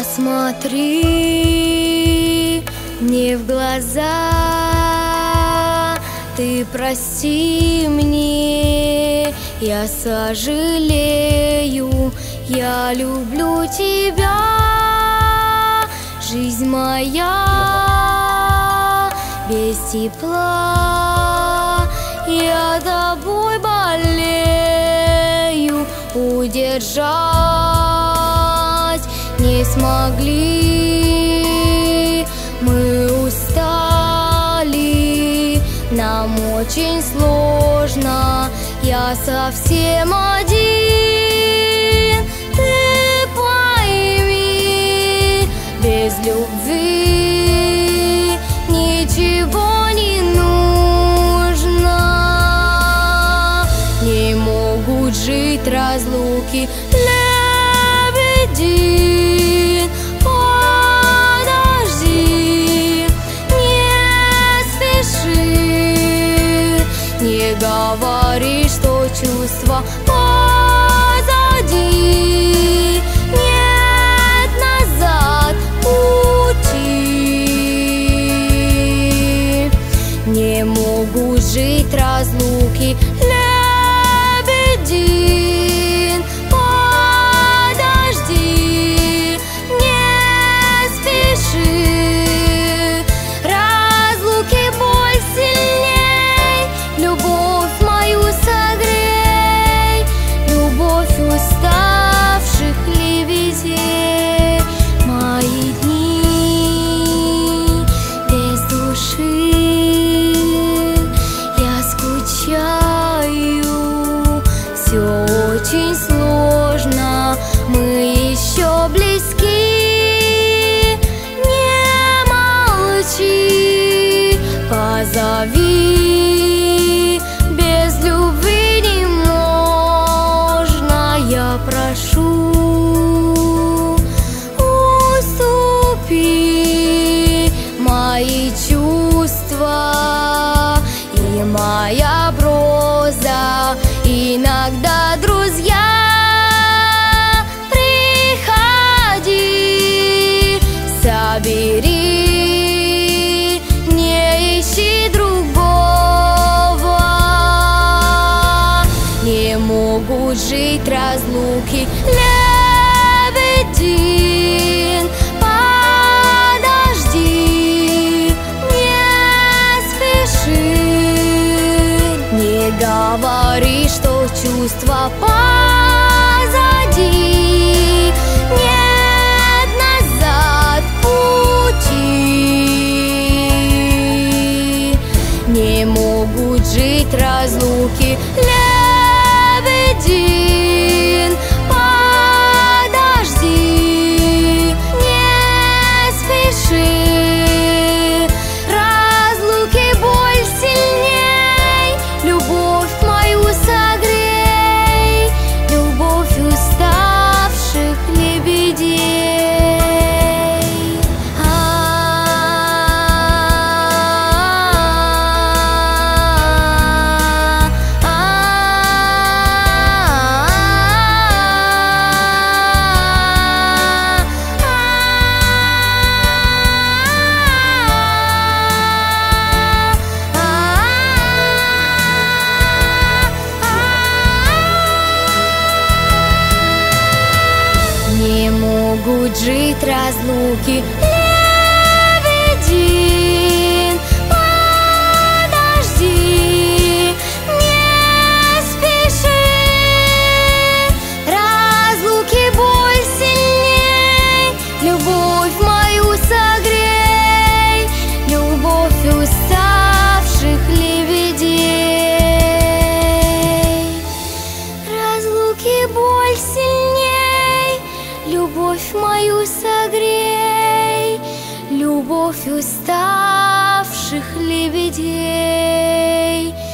Посмотри мне в глаза, ты прости мне, я сожалею, я люблю тебя. Жизнь моя без тепла, я тобой болею, удержать не смогли. Мы устали, нам очень сложно, я совсем один. Ты пойми, без любви ничего не нужно. Не могут жить разлуки. Лебедин, подожди, не спеши, не говори, что чувства позади, нет назад пути. Не могут жить разлуки. Лебедин, подожди, не спеши. Разлуки боль сильней, любовь мою согрей, любовь уставших лебедей. Мои дни без души, я скучаю, все очень сложно, мы еще близки. Не молчи, позови, без любви не можно. Я прошу, уступи мои чувства и моя проза. Иногда, друзья, приходи, собери, не ищи другого. Не могут жить разлуки. Лебедин, подожди, не спеши, не говори, что чувства позади, нет назад пути. Не могут жить разлуки. Лебедин, подожди, не спеши. Разлуки боль сильней, любовь мою согрей, любовь уставших лебедей. Не могут жить разлуки. Лебедин, подожди, не спеши. Разлуки боль сильней, любовь мою согрей, любовь уставших лебедей. Разлуки боль сильней, любовь мою согрей, любовь уставших лебедей.